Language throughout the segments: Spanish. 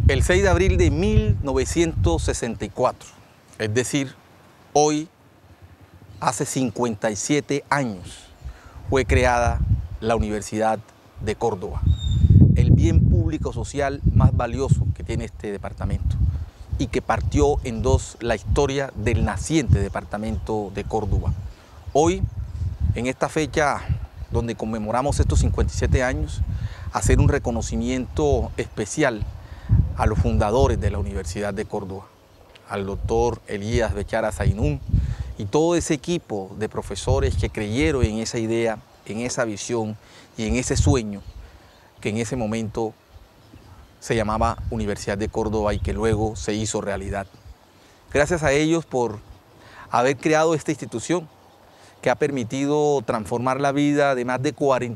El 6 de abril de 1964, es decir, hoy, hace 57 años, fue creada la Universidad de Córdoba, el bien público social más valioso que tiene este departamento y que partió en dos la historia del naciente departamento de Córdoba. Hoy, en esta fecha donde conmemoramos estos 57 años, hacer un reconocimiento especial a los fundadores de la Universidad de Córdoba, al doctor Elías Bechara Zainún y todo ese equipo de profesores que creyeron en esa idea, en esa visión y en ese sueño que en ese momento se llamaba Universidad de Córdoba y que luego se hizo realidad. Gracias a ellos por haber creado esta institución que ha permitido transformar la vida de más de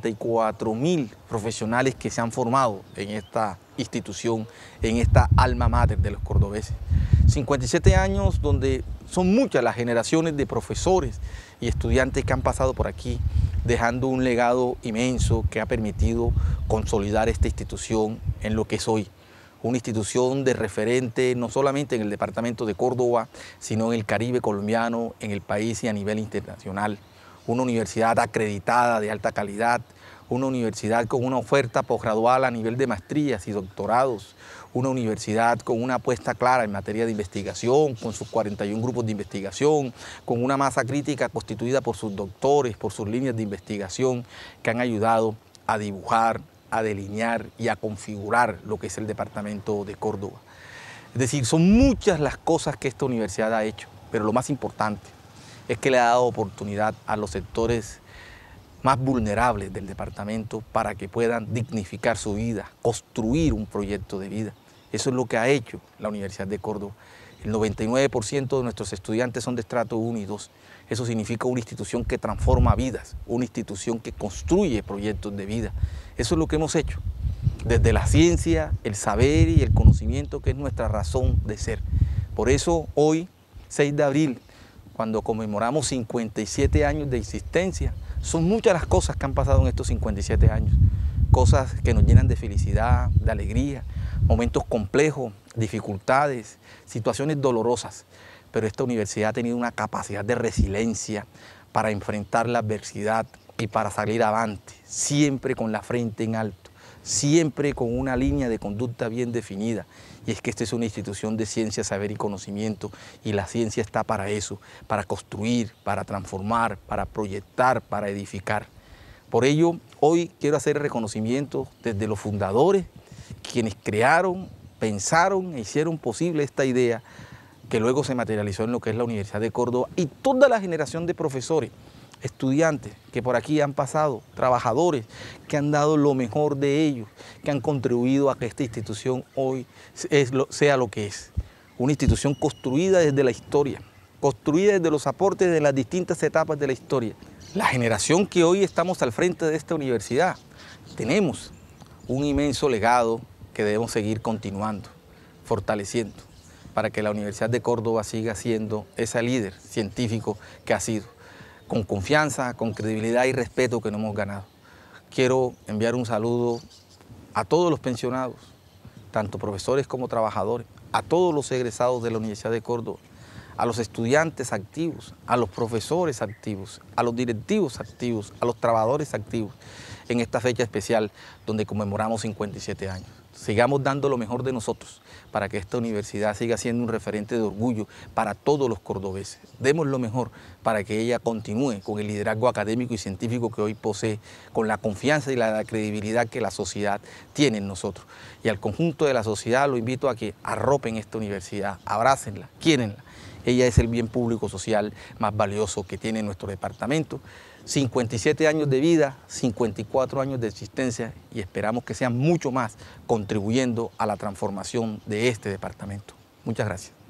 44.000 profesionales que se han formado en esta institución, en esta alma mater de los cordobeses. 57 años donde son muchas las generaciones de profesores y estudiantes que han pasado por aquí, dejando un legado inmenso que ha permitido consolidar esta institución en lo que es hoy. Una institución de referente no solamente en el departamento de Córdoba, sino en el Caribe colombiano, en el país y a nivel internacional. Una universidad acreditada de alta calidad, una universidad con una oferta posgradual a nivel de maestrías y doctorados, una universidad con una apuesta clara en materia de investigación, con sus 41 grupos de investigación, con una masa crítica constituida por sus doctores, por sus líneas de investigación que han ayudado a dibujar, a delinear y a configurar lo que es el departamento de Córdoba. Es decir, son muchas las cosas que esta universidad ha hecho, pero lo más importante es que le ha dado oportunidad a los sectores más vulnerables del departamento para que puedan dignificar su vida, construir un proyecto de vida. Eso es lo que ha hecho la Universidad de Córdoba. El 99% de nuestros estudiantes son de estrato 1 y 2. Eso significa una institución que transforma vidas, una institución que construye proyectos de vida. Eso es lo que hemos hecho, desde la ciencia, el saber y el conocimiento, que es nuestra razón de ser. Por eso hoy, 6 de abril, cuando conmemoramos 57 años de existencia, son muchas las cosas que han pasado en estos 57 años. Cosas que nos llenan de felicidad, de alegría, momentos complejos, dificultades, situaciones dolorosas. Pero esta universidad ha tenido una capacidad de resiliencia para enfrentar la adversidad y para salir avante, siempre con la frente en alto, siempre con una línea de conducta bien definida. Y es que esta es una institución de ciencia, saber y conocimiento, y la ciencia está para eso, para construir, para transformar, para proyectar, para edificar. Por ello, hoy quiero hacer reconocimiento desde los fundadores, quienes crearon, pensaron e hicieron posible esta idea, que luego se materializó en lo que es la Universidad de Córdoba, y toda la generación de profesores, estudiantes que por aquí han pasado, trabajadores que han dado lo mejor de ellos, que han contribuido a que esta institución hoy sea lo que es. Una institución construida desde la historia, construida desde los aportes de las distintas etapas de la historia. La generación que hoy estamos al frente de esta universidad, tenemos un inmenso legado que debemos seguir continuando, fortaleciendo, para que la Universidad de Córdoba siga siendo ese líder científico que ha sido, con confianza, con credibilidad y respeto que nos hemos ganado. Quiero enviar un saludo a todos los pensionados, tanto profesores como trabajadores, a todos los egresados de la Universidad de Córdoba, a los estudiantes activos, a los profesores activos, a los directivos activos, a los trabajadores activos, en esta fecha especial donde conmemoramos 57 años. Sigamos dando lo mejor de nosotros para que esta universidad siga siendo un referente de orgullo para todos los cordobeses. Demos lo mejor para que ella continúe con el liderazgo académico y científico que hoy posee, con la confianza y la credibilidad que la sociedad tiene en nosotros. Y al conjunto de la sociedad lo invito a que arropen esta universidad, abrácenla, quiérenla. Ella es el bien público social más valioso que tiene nuestro departamento. 57 años de vida, 54 años de existencia, y esperamos que sean mucho más contribuyendo a la transformación de este departamento. Muchas gracias.